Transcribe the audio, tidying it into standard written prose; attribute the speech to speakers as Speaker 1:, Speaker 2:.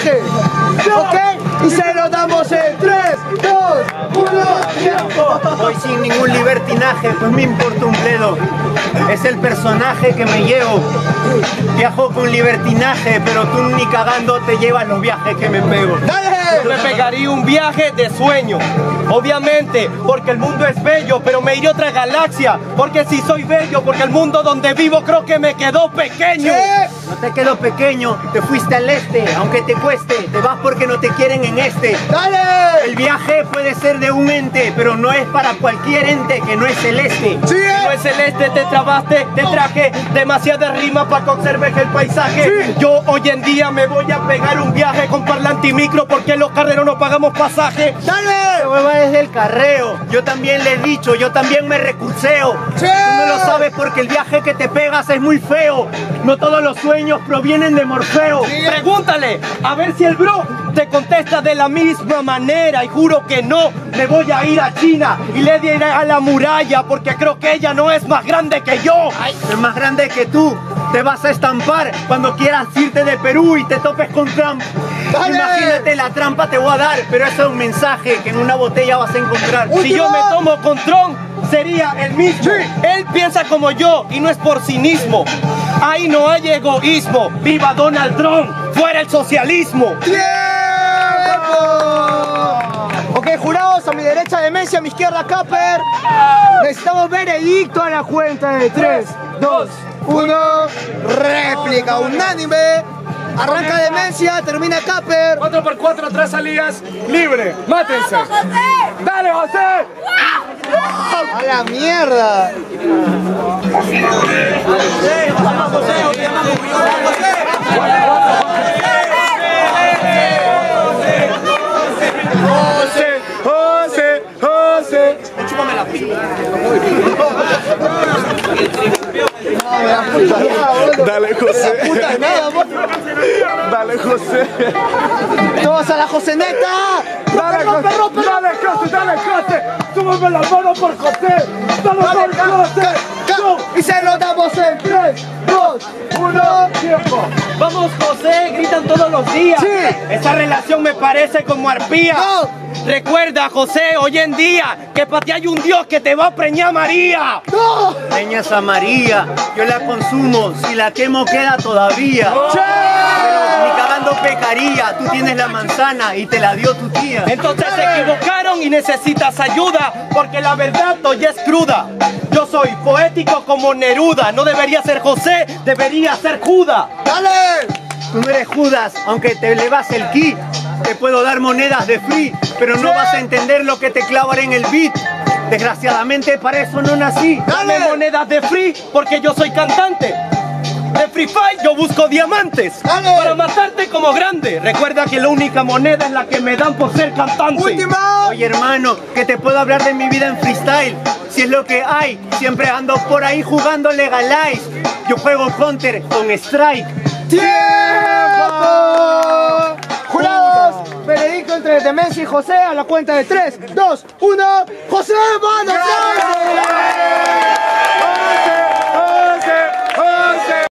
Speaker 1: viaje. ¿Ok? Y se lo damos en 3, 2, 1, tiempo.
Speaker 2: Voy sin ningún libertinaje, pues me importa un bledo. Es el personaje que me llevo. Viajo con libertinaje, pero tú ni cagando te llevas los viajes que me pego.
Speaker 1: ¡Dale!
Speaker 3: Yo me pegaría un viaje de sueño, obviamente, porque el mundo es bello, pero me iré a otra galaxia, porque si soy bello, porque el mundo donde vivo creo que me quedó pequeño.
Speaker 2: No te quedó pequeño, te fuiste al este, aunque te cueste, te vas porque no te quieren en este.
Speaker 1: ¡Dale!
Speaker 2: El viaje puede ser de un ente, pero no es para cualquier ente que no es celeste.
Speaker 1: ¡Sí!
Speaker 3: No es celeste, te trabaste, te traje demasiada rima para que observes el paisaje.
Speaker 1: Sí.
Speaker 3: Yo hoy en día me voy a pegar un viaje con parlante y micro porque los carreros no pagamos pasaje.
Speaker 1: ¡Dale!
Speaker 2: Esta hueva es del carreo, yo también le he dicho, yo también me recurseo.
Speaker 1: Sí.
Speaker 2: Tú no lo sabes porque el viaje que te pegas es muy feo. No todos los sueños provienen de Morfeo.
Speaker 1: Sí.
Speaker 3: Pregúntale, a ver si el bro te contesta de la misma manera. Y juro que no, me voy a ir a China y le diré a la muralla porque creo que ella no es más grande que yo.
Speaker 2: Ay, es más grande que tú. Te vas a estampar cuando quieras irte de Perú y te topes con Trump.
Speaker 1: ¡Dale!
Speaker 2: Imagínate la trampa te voy a dar, pero eso es un mensaje que en una botella vas a encontrar.
Speaker 3: Si yo me tomo con Trump, sería el mismo.
Speaker 1: Sí.
Speaker 3: Él piensa como yo y no es por cinismo. Ahí no hay egoísmo. ¡Viva Donald Trump! ¡Fuera el socialismo!
Speaker 1: ¡Tiempo! Ok, jurados, a mi derecha Demencia, a mi izquierda Capper. Necesitamos veredicto a la cuenta de 3, 2, 1. Réplica unánime. Arranca Demencia, termina Capper.
Speaker 4: 4x4, 3 salidas, libre, mátense. ¡Dale, José!
Speaker 1: ¡A la mierda!
Speaker 4: José, José, José.
Speaker 2: Chúpame la pila.
Speaker 4: Dale, José.
Speaker 1: Puta de nada, vos.
Speaker 4: Dale, José.
Speaker 1: Todos a la Joseneta.
Speaker 4: Dale, José. Dale, José, dale, José. Súbeme la mano por José. Dale, por José.
Speaker 1: Y se lo damos en 3, 2, 1, tiempo.
Speaker 3: Vamos, José, gritan todos los días.
Speaker 1: Sí.
Speaker 3: Esa relación me parece como arpía.
Speaker 1: No.
Speaker 3: Recuerda, José, hoy en día, que para ti hay un Dios que te va a preñar María.
Speaker 1: ¡No!
Speaker 2: Leñas a María, yo la consumo, si la quemo queda todavía. Pero ni cagando pecaría, tú tienes la manzana y te la dio tu tía.
Speaker 3: Entonces se equivocaron y necesitas ayuda, porque la verdad hoy es cruda. Yo soy poético como Neruda, no debería ser José, debería ser Judas.
Speaker 1: ¡Dale!
Speaker 2: Tú no eres Judas, aunque te elevas el ki. Te puedo dar monedas de free, pero no vas a entender lo que te clavaré en el beat. Desgraciadamente para eso no nací.
Speaker 3: Dame monedas de free, porque yo soy cantante. De Free Fire yo busco diamantes.
Speaker 1: Dale.
Speaker 3: Para matarte como grande. Recuerda que la única moneda es la que me dan por ser cantante.
Speaker 1: ¡Última!
Speaker 2: Oye hermano, que te puedo hablar de mi vida en freestyle. Si es lo que hay, siempre ando por ahí jugando Legalize. Yo juego Counter con Strike.
Speaker 1: ¡Tiempo! Jurados, veredicto entre Demencia y José a la cuenta de 3, 2, 1. ¡José, mano!